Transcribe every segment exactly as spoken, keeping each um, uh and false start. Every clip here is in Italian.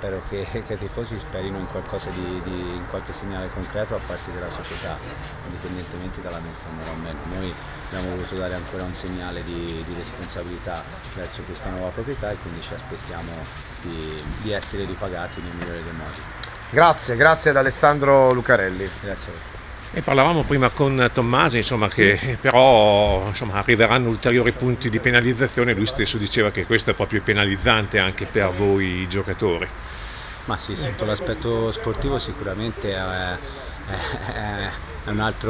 spero che, che i tifosi sperino in qualcosa di, di in qualche segnale concreto a parte della società, indipendentemente dalla messa in mano o meno. Noi abbiamo voluto dare ancora un segnale di, di responsabilità verso questa nuova proprietà e quindi ci aspettiamo di, di essere ripagati nel migliore dei modi. Grazie, grazie ad Alessandro Lucarelli. Grazie a voi. E parlavamo prima con Tommasi, insomma, che sì. però insomma, arriveranno ulteriori punti di penalizzazione, lui stesso diceva che questo è proprio penalizzante anche per voi giocatori. Ma sì, sotto l'aspetto sportivo sicuramente è, è, è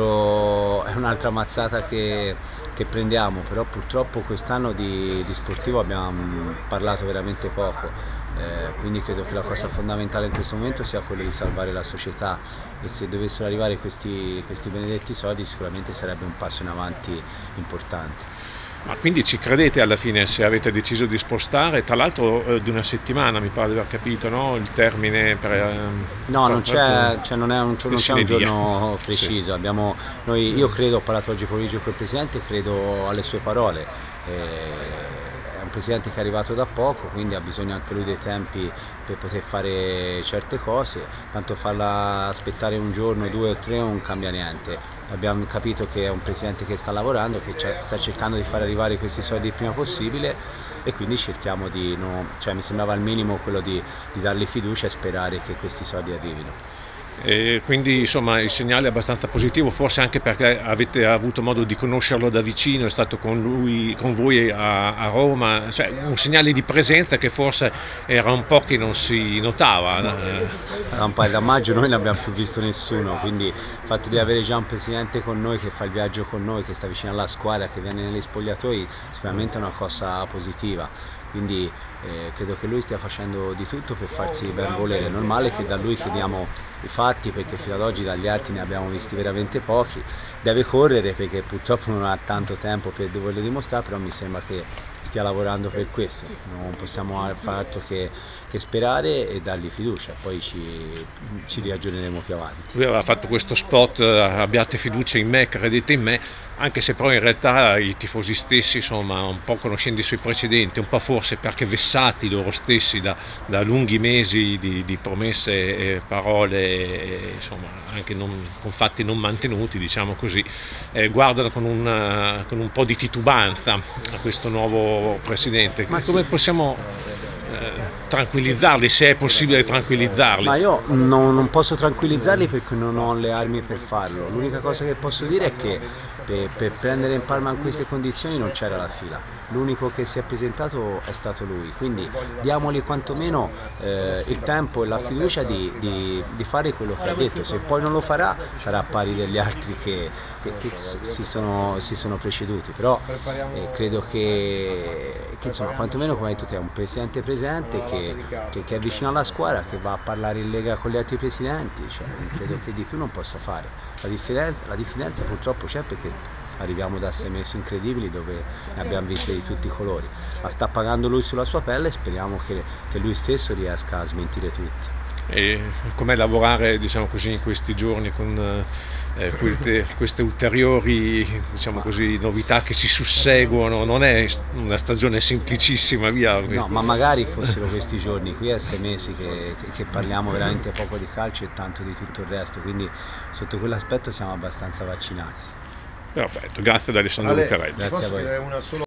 un'altra mazzata che, che prendiamo, però purtroppo quest'anno di, di sportivo abbiamo parlato veramente poco. Eh, quindi credo che la cosa fondamentale in questo momento sia quella di salvare la società e se dovessero arrivare questi, questi benedetti soldi sicuramente sarebbe un passo in avanti importante. Ma quindi ci credete alla fine se avete deciso di spostare? Tra l'altro eh, di una settimana mi pare di aver capito, no? Il termine per... Eh, no, non c'è cioè non è un, non c'è un giorno preciso. Sì. Abbiamo, noi, io credo, ho parlato oggi pomeriggio con il Presidente, credo alle sue parole. Eh, un presidente che è arrivato da poco, quindi ha bisogno anche lui dei tempi per poter fare certe cose, tanto farla aspettare un giorno, due o tre non cambia niente. Abbiamo capito che è un presidente che sta lavorando, che sta cercando di far arrivare questi soldi il prima possibile e quindi cerchiamo di, no, cioè mi sembrava al minimo quello di, di dargli fiducia e sperare che questi soldi arrivino. E quindi insomma il segnale è abbastanza positivo, forse anche perché avete avuto modo di conoscerlo da vicino, è stato con lui, con voi a, a Roma, cioè un segnale di presenza che forse era un po' che non si notava. Da un paio da maggio noi non abbiamo più visto nessuno, quindi il fatto di avere già un presidente con noi che fa il viaggio con noi, che sta vicino alla squadra, che viene negli spogliatoi, sicuramente è una cosa positiva. Quindi eh, credo che lui stia facendo di tutto per farsi ben volere. È normale che da lui chiediamo i fatti perché fino ad oggi dagli altri ne abbiamo visti veramente pochi. Deve correre perché purtroppo non ha tanto tempo per doverlo dimostrare, però mi sembra che stia lavorando per questo. Non possiamo fare altro che, che sperare e dargli fiducia, poi ci, ci ragioneremo più avanti. Lui aveva fatto questo spot, abbiate fiducia in me, credete in me, anche se però in realtà i tifosi stessi, insomma, un po' conoscendo i suoi precedenti, un po' forse perché vessati loro stessi da, da lunghi mesi di, di promesse e parole, e, insomma, anche non, con fatti non mantenuti, diciamo così, eh, guardano con un, con un po' di titubanza a questo nuovo presidente. Ma come sì. possiamo eh, tranquillizzarli, se è possibile tranquillizzarli? Ma io non, non posso tranquillizzarli perché non ho le armi per farlo. L'unica cosa che posso dire è che per, per prendere in Parma in queste condizioni non c'era la fila. L'unico che si è presentato è stato lui, quindi diamogli quantomeno eh, il tempo e la fiducia di, di, di fare quello che ha detto. Se poi non lo farà sarà pari degli altri che, che, che si, sono, si sono preceduti, però eh, credo che, che insomma, quantomeno come hai detto te è un presidente presente che, che, che è vicino alla squadra, che va a parlare in Lega con gli altri presidenti, cioè, credo che di più non possa fare. La diffidenza, la diffidenza purtroppo c'è perché arriviamo da sei mesi incredibili dove ne abbiamo viste di tutti i colori. La sta pagando lui sulla sua pelle e speriamo che, che lui stesso riesca a smentire tutti. E com'è lavorare, diciamo così, in questi giorni con eh, queste, queste ulteriori, diciamo così, novità che si susseguono? Non è una stagione semplicissima, via. No, ma magari fossero questi giorni, qui è sei mesi che, che, che parliamo veramente poco di calcio e tanto di tutto il resto, quindi sotto quell'aspetto siamo abbastanza vaccinati. Perfetto, grazie ad Alessandro Lucarelli. Grazie a voi.